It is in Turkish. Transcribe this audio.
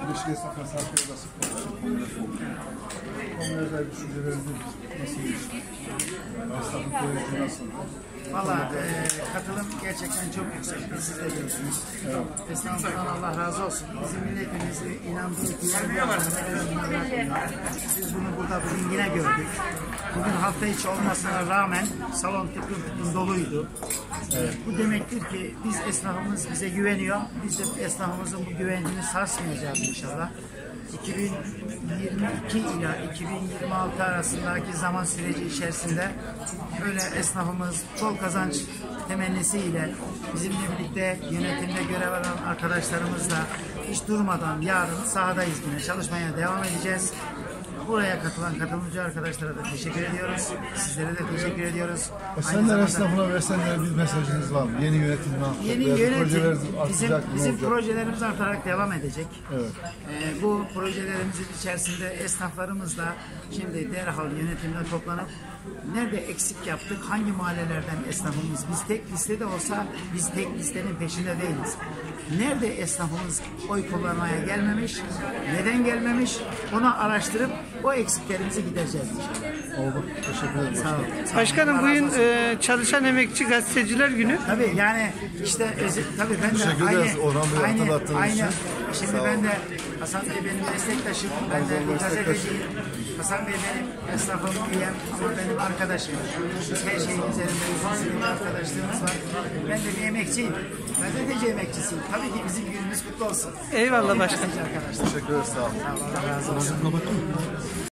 Birleşik Esnaflar Sanatları nasıl konuşuyor? Onun özel düşünceleriniz nasıl geçti? Esnafın projesi nasıl? Valla katılım gerçekten çok yüksek. Siz de biliyorsunuz. Evet. Esnafından Allah razı olsun. Bizim milletimizi inandığı biz bunu burada bugün yine gördük. Bugün hafta içi olmasına rağmen salon tıklım doluydu. Evet. Bu demektir ki biz esnafımız bize güveniyor. Biz de esnafımızın bu güvenini sarsmayacağız inşallah. 2022 ila 2026 arasındaki zaman süreci içerisinde böyle esnafımız bol kazanç temennisiyle bizimle birlikte yönetimde görev alan arkadaşlarımızla hiç durmadan yarın sahadayız, yine çalışmaya devam edeceğiz. Buraya katılan katılımcı arkadaşlara da teşekkür ediyoruz. Sizlere de teşekkür ediyoruz. Esenler esnafına ve Esenler'e bir mesajınız var mı? Yeni yönetimden. Yeni yönetim bizim projelerimiz artarak devam edecek. Evet. Bu projelerimizin içerisinde esnaflarımızla şimdi derhal yönetimle toplanıp nerede eksik yaptık, hangi mahallelerden esnafımız, biz tek listede olsa biz tek listenin peşinde değiliz. Nerede esnafımız oy kullanmaya gelmemiş, neden gelmemiş, onu araştırıp o eksiklerimizi gidereceğiz. Oldu. Teşekkür ederim. Sağ olun. Başkanım bugün çalışan emekçi gazeteciler günü. Tabii yani işte tabii ben de aynı şimdi ben de Hasan Bey benim meslektaşım, ben de bir gazeteciyim. Hasan Bey benim esnafım üyem ama benim arkadaşım. Biz her şeyin üzerinde uzun bir arkadaşlığımız var. Ben de bir emekçiyim. Gazeteci emekçisiyim. Tabii ki bizim günümüz kutlu olsun. Eyvallah başkanım. Teşekkür ederiz. Sağ olun. Allah razı olsun.